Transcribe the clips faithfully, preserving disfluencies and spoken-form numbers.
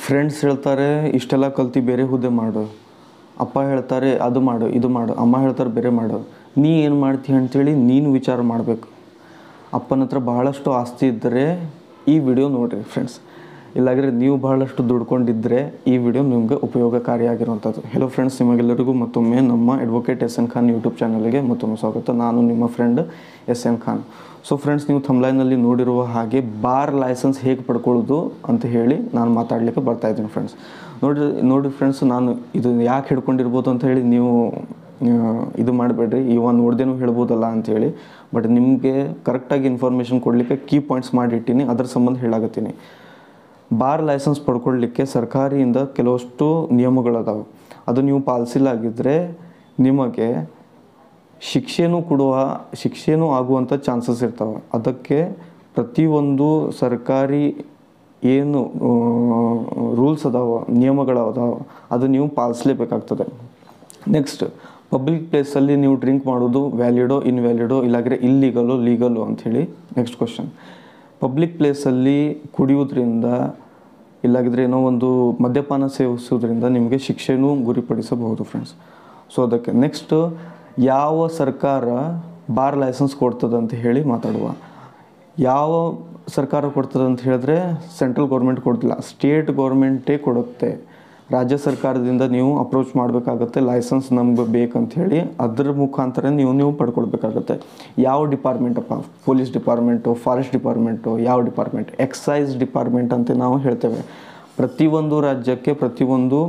Friends ಹೇಳ್ತಾರೆ ಇಷ್ಟೆಲ್ಲ ಕಲ್ತು ಬೇರೆ ಹುದ್ದೆ ಮಾಡು, ಅಪ್ಪ ಹೇಳ್ತಾರೆ ಅದು ಮಾಡು ಇದು ಮಾಡು, ಅಮ್ಮ ಹೇಳ್ತಾರೆ ಬೇರೆ ಮಾಡು, ನೀ ಏನು ಮಾಡ್ತೀಯ ಅಂಥೇಳಿ ನೀನು ವಿಚಾರ ಮಾಡಬೇಕು. ಅಪ್ಪನ ಹತ್ರ ಬಹಳಷ್ಟು ಆಸ್ತಿ ಇದ್ದರೆ ಈ ವಿಡಿಯೋ ನೋಡಿರಿ ಫ್ರೆಂಡ್ಸ್, ಇಲ್ಲಾಂದರೆ ನೀವು ಬಹಳಷ್ಟು ದುಡ್ಕೊಂಡಿದ್ದರೆ ಈ ವಿಡಿಯೋ ನಿಮಗೆ ಉಪಯೋಗಕಾರಿಯಾಗಿರುವಂಥದ್ದು. ಹೆಲೋ ಫ್ರೆಂಡ್ಸ್, ನಿಮಗೆಲ್ಲರಿಗೂ ಮತ್ತೊಮ್ಮೆ ನಮ್ಮ advocate S N Khan YouTube ಚಾನಲ್ಗೆ ಮತ್ತೊಮ್ಮೆ ಸ್ವಾಗತ. ನಾನು ನಿಮ್ಮ friend S N Khan. So friends, ನೀವು ಥಂಬ್ಲೈನಲ್ಲಿ ನೋಡಿರುವ ಹಾಗೆ ಬಾರ್ ಲೈಸೆನ್ಸ್ ಹೇಗೆ ಪಡ್ಕೊಳ್ಳೋದು ಅಂತ ಹೇಳಿ ನಾನು ಮಾತಾಡಲಿಕ್ಕೆ ಬರ್ತಾಯಿದ್ದೀನಿ ಫ್ರೆಂಡ್ಸ್. ನೋಡಿ ನೋಡಿ ಫ್ರೆಂಡ್ಸ್, ನಾನು ಇದು ಯಾಕೆ ಹಿಡ್ಕೊಂಡಿರ್ಬೋದು ಅಂತ ಹೇಳಿ ನೀವು ಇದು ಮಾಡಬೇಡ್ರಿ, ಇವಾಗ ನೋಡ್ದೇನೂ ಹೇಳ್ಬೋದಲ್ಲ ಅಂಥೇಳಿ. ಬಟ್ ನಿಮಗೆ ಕರೆಕ್ಟಾಗಿ ಇನ್ಫಾರ್ಮೇಷನ್ ಕೊಡಲಿಕ್ಕೆ ಕೀ ಪಾಯಿಂಟ್ಸ್ ಮಾಡಿಟ್ಟಿನಿ, ಅದರ ಸಂಬಂಧ ಹೇಳಾಕತ್ತೀನಿ. ಬಾರ್ ಲೈಸೆನ್ಸ್ ಪಡ್ಕೊಳ್ಳಿಕ್ಕೆ ಸರ್ಕಾರಿಯಿಂದ ಕೆಲವಷ್ಟು ನಿಯಮಗಳದಾವೆ. ಅದು ನೀವು ಪಾಲಿಸಿಲಾಗಿದ್ದರೆ ನಿಮಗೆ ಶಿಕ್ಷೆನೂ ಕೊಡುವ ಶಿಕ್ಷೆನೂ ಆಗುವಂಥ ಚಾನ್ಸಸ್ ಇರ್ತವೆ. ಅದಕ್ಕೆ ಪ್ರತಿಯೊಂದು ಸರ್ಕಾರಿ ಏನು ರೂಲ್ಸ್ ಅದಾವೆ, ನಿಯಮಗಳದಾವೆ, ಅದು ನೀವು ಪಾಲಿಸಲೇಬೇಕಾಗ್ತದೆ. ನೆಕ್ಸ್ಟ್, ಪಬ್ಲಿಕ್ ಪ್ಲೇಸಲ್ಲಿ ನೀವು ಡ್ರಿಂಕ್ ಮಾಡೋದು ವ್ಯಾಲಿಡೋ ಇನ್ವ್ಯಾಲಿಡೋ, ಇಲ್ಲಾಂದರೆ ಇಲ್ಲೀಗಲೋ ಲೀಗಲೋ ಅಂಥೇಳಿ. ನೆಕ್ಸ್ಟ್ ಕ್ವಶನ್, ಪಬ್ಲಿಕ್ ಪ್ಲೇಸಲ್ಲಿ ಕುಡಿಯೋದ್ರಿಂದ ಇಲ್ಲಾಗಿದ್ರೆ ಏನೋ ಒಂದು ಮದ್ಯಪಾನ ಸೇವಿಸೋದ್ರಿಂದ ನಿಮಗೆ ಶಿಕ್ಷೆನೂ ಗುರಿಪಡಿಸಬಹುದು ಫ್ರೆಂಡ್ಸ್. ಸೊ ಅದಕ್ಕೆ ನೆಕ್ಸ್ಟ್, ಯಾವ ಸರ್ಕಾರ ಬಾರ್ ಲೈಸೆನ್ಸ್ ಕೊಡ್ತದೆ ಅಂತ ಹೇಳಿ ಮಾತಾಡುವ. ಯಾವ ಸರ್ಕಾರ ಕೊಡ್ತದೆ ಅಂತ ಹೇಳಿದ್ರೆ ಸೆಂಟ್ರಲ್ ಗೌರ್ಮೆಂಟ್ ಕೊಡ್ತಿಲ್ಲ, ಸ್ಟೇಟ್ ಗೌರ್ಮೆಂಟೇ ಕೊಡುತ್ತೆ. ರಾಜ್ಯ ಸರ್ಕಾರದಿಂದ ನೀವು ಅಪ್ರೋಚ್ ಮಾಡಬೇಕಾಗತ್ತೆ, ಲೈಸೆನ್ಸ್ ನಮ್ಗೆ ಬೇಕಂತ ಹೇಳಿ. ಅದ್ರ ಮುಖಾಂತರ ನೀವು ನೀವು ಪಡ್ಕೊಳ್ಬೇಕಾಗತ್ತೆ. ಯಾವ ಡಿಪಾರ್ಟ್ಮೆಂಟಪ್ಪ? ಪೊಲೀಸ್ ಡಿಪಾರ್ಟ್ಮೆಂಟು, ಫಾರೆಸ್ಟ್ ಡಿಪಾರ್ಟ್ಮೆಂಟು, ಯಾವ ಡಿಪಾರ್ಟ್ಮೆಂಟ್? ಎಕ್ಸೈಸ್ ಡಿಪಾರ್ಟ್ಮೆಂಟ್ ಅಂತ ನಾವು ಹೇಳ್ತೇವೆ. ಪ್ರತಿಯೊಂದು ರಾಜ್ಯಕ್ಕೆ ಪ್ರತಿಯೊಂದು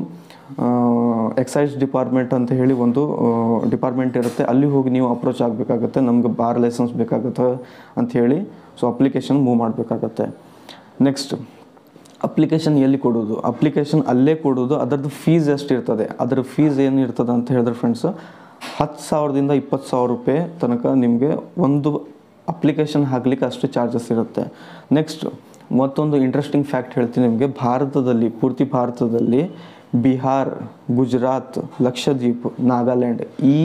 ಎಕ್ಸೈಸ್ ಡಿಪಾರ್ಟ್ಮೆಂಟ್ ಅಂತ ಹೇಳಿ ಒಂದು ಡಿಪಾರ್ಟ್ಮೆಂಟ್ ಇರುತ್ತೆ. ಅಲ್ಲಿ ಹೋಗಿ ನೀವು ಅಪ್ರೋಚ್ ಆಗಬೇಕಾಗತ್ತೆ, ನಮ್ಗೆ ಬಾರ್ ಲೈಸೆನ್ಸ್ ಬೇಕಾಗುತ್ತೆ ಅಂಥೇಳಿ. ಸೊ ಅಪ್ಲಿಕೇಶನ್ ಮೂವ್ ಮಾಡಬೇಕಾಗತ್ತೆ. ನೆಕ್ಸ್ಟ್, ಅಪ್ಲಿಕೇಶನ್ ಎಲ್ಲಿ ಕೊಡೋದು? ಅಪ್ಲಿಕೇಶನ್ ಅಲ್ಲೇ ಕೊಡೋದು. ಅದರದ್ದು ಫೀಸ್ ಎಷ್ಟು ಇರ್ತದೆ? ಅದರ ಫೀಸ್ ಏನಿರ್ತದೆ ಅಂತ ಹೇಳಿದ್ರೆ ಫ್ರೆಂಡ್ಸ್, ಹತ್ತು ಸಾವಿರದಿಂದ ಇಪ್ಪತ್ತು ಸಾವಿರ ರೂಪಾಯಿ ತನಕ ನಿಮಗೆ ಒಂದು ಅಪ್ಲಿಕೇಶನ್ ಹಾಕ್ಲಿಕ್ಕೆ ಅಷ್ಟು ಚಾರ್ಜಸ್ ಇರುತ್ತೆ. ನೆಕ್ಸ್ಟ್, ಮತ್ತೊಂದು ಇಂಟ್ರೆಸ್ಟಿಂಗ್ ಫ್ಯಾಕ್ಟ್ ಹೇಳ್ತೀನಿ ನಿಮಗೆ. ಭಾರತದಲ್ಲಿ, ಪೂರ್ತಿ ಭಾರತದಲ್ಲಿ ಬಿಹಾರ್, ಗುಜರಾತ್, ಲಕ್ಷದ್ವೀಪ್, ನಾಗಾಲ್ಯಾಂಡ್ ಈ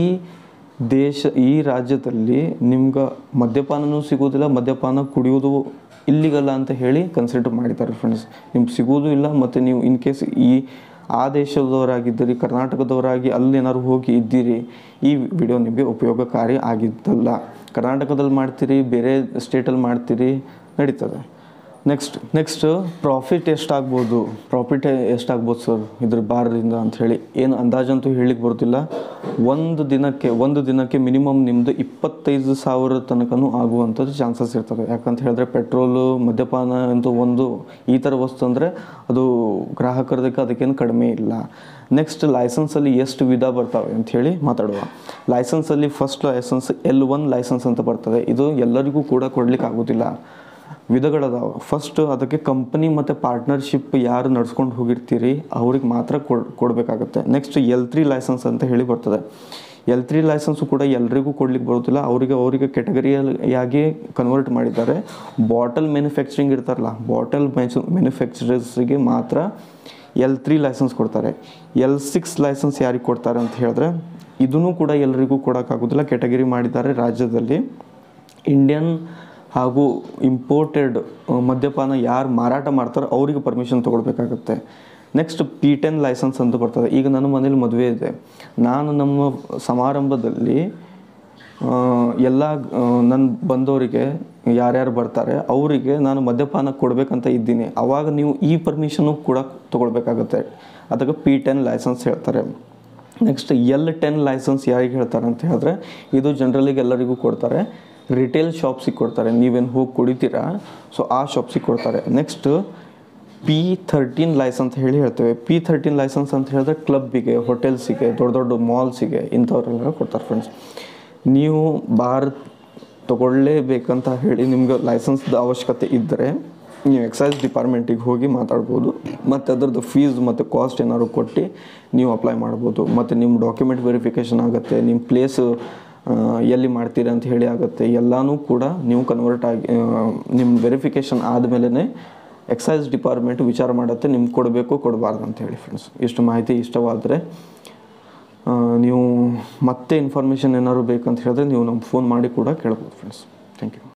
ದೇಶ ಈ ರಾಜ್ಯದಲ್ಲಿ ನಿಮ್ಗೆ ಮದ್ಯಪಾನವೂ ಸಿಗೋದಿಲ್ಲ, ಮದ್ಯಪಾನ ಕುಡಿಯೋದು ಇಲ್ಲಿಗಲ್ಲ ಅಂತ ಹೇಳಿ ಕನ್ಸಿಡರ್ ಮಾಡಿದ್ದಾರೆ ಫ್ರೆಂಡ್ಸ್. ನಿಮ್ಗೆ ಸಿಗೋದು ಇಲ್ಲ. ಮತ್ತು ನೀವು ಇನ್ ಕೇಸ್ ಈ ಆ ದೇಶದವರಾಗಿದ್ದೀರಿ, ಕರ್ನಾಟಕದವರಾಗಿ ಅಲ್ಲೇನಾದ್ರು ಹೋಗಿ ಇದ್ದೀರಿ, ಈ ವಿಡಿಯೋ ನಿಮಗೆ ಉಪಯೋಗಕಾರಿ ಆಗಿದ್ದಲ್ಲ. ಕರ್ನಾಟಕದಲ್ಲಿ ಮಾಡ್ತೀರಿ, ಬೇರೆ ಸ್ಟೇಟಲ್ಲಿ ಮಾಡ್ತೀರಿ, ನಡೀತದೆ. ನೆಕ್ಸ್ಟ್ ನೆಕ್ಸ್ಟ್ ಪ್ರಾಫಿಟ್ ಎಷ್ಟಾಗ್ಬೋದು? ಪ್ರಾಫಿಟ್ ಎಷ್ಟಾಗ್ಬೋದು ಸರ್ ಇದ್ರ ಬಾರಿಂದ ಅಂಥೇಳಿ ಏನು ಅಂದಾಜಂತೂ ಹೇಳಿಕ್ಕೆ ಬರ್ತಿಲ್ಲ. ಒಂದು ದಿನಕ್ಕೆ ಒಂದು ದಿನಕ್ಕೆ ಮಿನಿಮಮ್ ನಿಮ್ಮದು ಇಪ್ಪತ್ತೈದು ಸಾವಿರ ತನಕನೂ ಆಗುವಂಥದ್ದು ಚಾನ್ಸಸ್ ಇರ್ತವೆ. ಯಾಕಂತ ಹೇಳಿದ್ರೆ ಪೆಟ್ರೋಲು, ಮದ್ಯಪಾನ ಅಂತೂ ಒಂದು ಈ ಥರ ವಸ್ತು ಅಂದರೆ ಅದು ಗ್ರಾಹಕರದಕ್ಕೆ ಅದಕ್ಕೇನು ಕಡಿಮೆ ಇಲ್ಲ. ನೆಕ್ಸ್ಟ್, ಲೈಸೆನ್ಸಲ್ಲಿ ಎಷ್ಟು ವಿಧ ಬರ್ತವೆ ಅಂಥೇಳಿ ಮಾತಾಡುವ. ಲೈಸೆನ್ಸಲ್ಲಿ first license L one license ಅಂತ ಬರ್ತದೆ. ಇದು ಎಲ್ಲರಿಗೂ ಕೂಡ ಕೊಡ್ಲಿಕ್ಕೆ ಆಗೋದಿಲ್ಲ, ವಿಧಗಳದಾವೆ. ಫಸ್ಟ್, ಅದಕ್ಕೆ ಕಂಪ್ನಿ ಮತ್ತು ಪಾರ್ಟ್ನರ್ಶಿಪ್ ಯಾರು ನಡ್ಸ್ಕೊಂಡು ಹೋಗಿರ್ತೀರಿ ಅವ್ರಿಗೆ ಮಾತ್ರ ಕೊಡ್ ಕೊಡಬೇಕಾಗತ್ತೆ. ನೆಕ್ಸ್ಟ್, ಎಲ್ ತ್ರೀ ಲೈಸೆನ್ಸ್ ಅಂತ ಹೇಳಿ ಬರ್ತದೆ. ಎಲ್ ತ್ರೀ ಲೈಸೆನ್ಸು ಕೂಡ ಎಲ್ಲರಿಗೂ ಕೊಡ್ಲಿಕ್ಕೆ ಬರೋದಿಲ್ಲ, ಅವರಿಗೆ ಅವರಿಗೆ ಕೆಟಗರಿಯಾಗಿ ಕನ್ವರ್ಟ್ ಮಾಡಿದ್ದಾರೆ. ಬಾಟಲ್ ಮ್ಯಾನುಫ್ಯಾಕ್ಚರಿಂಗ್ ಇರ್ತಾರಲ್ಲ, ಬಾಟಲ್ ಮ್ಯಾಚು ಮ್ಯಾನುಫ್ಯಾಕ್ಚರರ್ಸ್ಗೆ ಮಾತ್ರ ಎಲ್ ತ್ರೀ ಲೈಸೆನ್ಸ್ ಕೊಡ್ತಾರೆ. ಎಲ್ ಸಿಕ್ಸ್ ಲೈಸೆನ್ಸ್ ಯಾರಿಗೆ ಕೊಡ್ತಾರೆ ಅಂತ ಹೇಳಿದ್ರೆ ಇದೂ ಕೂಡ ಎಲ್ಲರಿಗೂ ಕೊಡೋಕ್ಕಾಗೋದಿಲ್ಲ, ಕೆಟಗರಿ ಮಾಡಿದ್ದಾರೆ ರಾಜ್ಯದಲ್ಲಿ. ಇಂಡಿಯನ್ ಹಾಗೂ ಇಂಪೋರ್ಟೆಡ್ ಮದ್ಯಪಾನ ಯಾರು ಮಾರಾಟ ಮಾಡ್ತಾರೋ ಅವರಿಗೆ ಪರ್ಮಿಷನ್ ತೊಗೊಳ್ಬೇಕಾಗತ್ತೆ. ನೆಕ್ಸ್ಟ್, ಪಿ ಟೆನ್ ಲೈಸೆನ್ಸ್ ಅಂತ ಬರ್ತದೆ. ಈಗ ನನ್ನ ಮನೇಲಿ ಮದುವೆ ಇದೆ, ನಾನು ನಮ್ಮ ಸಮಾರಂಭದಲ್ಲಿ ಎಲ್ಲ ನನ್ನ ಬಂದವರಿಗೆ ಯಾರ್ಯಾರು ಬರ್ತಾರೆ ಅವರಿಗೆ ನಾನು ಮದ್ಯಪಾನ ಕೊಡಬೇಕಂತ ಇದ್ದೀನಿ. ಆವಾಗ ನೀವು ಈ ಪರ್ಮಿಷನ್ನು ಕೂಡ ತೊಗೊಳ್ಬೇಕಾಗತ್ತೆ. ಅದಕ್ಕೆ ಪಿ ಟೆನ್ ಲೈಸೆನ್ಸ್ ಹೇಳ್ತಾರೆ. ನೆಕ್ಸ್ಟ್, ಎಲ್ ಟೆನ್ ಲೈಸೆನ್ಸ್ ಯಾರಿಗೆ ಹೇಳ್ತಾರೆ ಅಂತ ಹೇಳಿದ್ರೆ ಇದು ಜನರಲಿಗೆ ಎಲ್ಲರಿಗೂ ಕೊಡ್ತಾರೆ, ರಿಟೇಲ್ ಶಾಪ್ಸಿಗೆ ಕೊಡ್ತಾರೆ. ನೀವೇನು ಹೋಗಿ ಕುಡಿತೀರಾ ಸೊ ಆ ಶಾಪ್ಸಿಗೆ ಕೊಡ್ತಾರೆ. ನೆಕ್ಸ್ಟ್, ಪಿ ಥರ್ಟೀನ್ ಲೈಸೆನ್ಸ್ ಹೇಳಿ ಹೇಳ್ತೇವೆ. ಪಿ ಥರ್ಟೀನ್ ಲೈಸೆನ್ಸ್ ಅಂತ ಹೇಳಿದ್ರೆ ಕ್ಲಬ್ಬಿಗೆ, ಹೋಟೆಲ್ಸಿಗೆ, ದೊಡ್ಡ ದೊಡ್ಡ ಮಾಲ್ಸಿಗೆ ಇಂಥವ್ರೆಲ್ಲ ಕೊಡ್ತಾರೆ ಫ್ರೆಂಡ್ಸ್. ನೀವು ಬಾರ್ ತೊಗೊಳ್ಳೇಬೇಕಂತ ಹೇಳಿ ನಿಮ್ಗೆ ಲೈಸೆನ್ಸ್ದು ಅವಶ್ಯಕತೆ ಇದ್ದರೆ ನೀವು ಎಕ್ಸೈಸ್ ಡಿಪಾರ್ಟ್ಮೆಂಟಿಗೆ ಹೋಗಿ ಮಾತಾಡ್ಬೋದು. ಮತ್ತು ಅದರದ್ದು ಫೀಸ್ ಮತ್ತು ಕಾಸ್ಟ್ ಏನಾದ್ರು ಕೊಟ್ಟು ನೀವು ಅಪ್ಲೈ ಮಾಡ್ಬೋದು. ಮತ್ತು ನಿಮ್ಮ ಡಾಕ್ಯುಮೆಂಟ್ ವೆರಿಫಿಕೇಷನ್ ಆಗುತ್ತೆ, ನಿಮ್ಮ ಪ್ಲೇಸು ಎಲ್ಲಿ ಮಾಡ್ತೀರಿ ಅಂತ ಹೇಳಿ ಆಗುತ್ತೆ. ಎಲ್ಲನೂ ಕೂಡ ನೀವು ಕನ್ವರ್ಟ್ ಆಗಿ ನಿಮ್ಮ ವೆರಿಫಿಕೇಷನ್ ಆದಮೇಲೆ ಎಕ್ಸೈಸ್ ಡಿಪಾರ್ಟ್ಮೆಂಟ್ ವಿಚಾರ ಮಾಡುತ್ತೆ ನಿಮ್ಗೆ ಕೊಡಬೇಕು ಕೊಡಬಾರ್ದು ಅಂತ ಹೇಳಿ ಫ್ರೆಂಡ್ಸ್. ಇಷ್ಟು ಮಾಹಿತಿ ಇಷ್ಟವಾದರೆ ನೀವು ಮತ್ತೆ ಇನ್ಫಾರ್ಮೇಷನ್ ಏನಾದ್ರು ಬೇಕಂತ ಹೇಳಿದ್ರೆ ನೀವು ನಮ್ಗೆ ಫೋನ್ ಮಾಡಿ ಕೂಡ ಕೇಳ್ಬೋದು ಫ್ರೆಂಡ್ಸ್. Thank you.